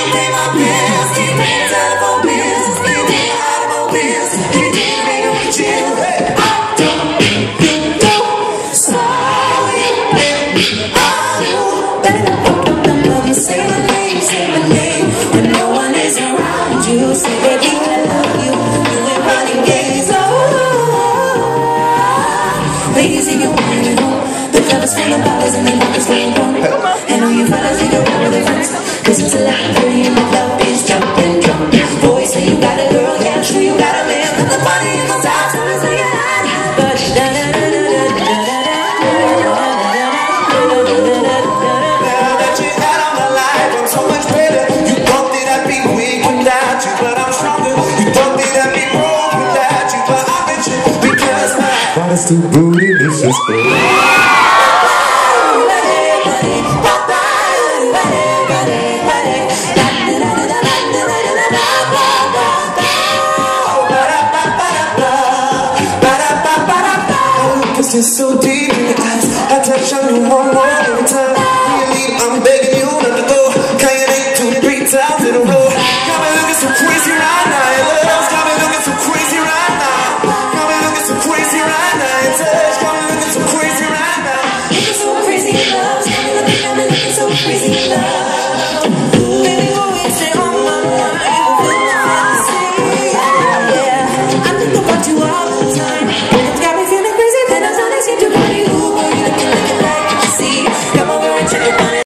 pay my bills, can't pay the telephone bills, can't pay the automobiles, can't pay the rent on the chill. I don't need you, so you better say my name when no one is around you. Say, baby, I love you. You ain't running games, oh. Ladies, if you want to know, the club is full of ballers and the love is going on. And all you fellas, you don't know the friends. Cause it's a lot of dirty and the love is jumping, jumping. Boys say you got a girl, yeah, I'm sure you got a man. But the money in the top, so it's like a hat. But so much better. You thought that I'd be weak without you, but I'm stronger. You thought that I'd be broke without you, but I'm with you because my heart is too bootylicious, baby. Cause you're so deep.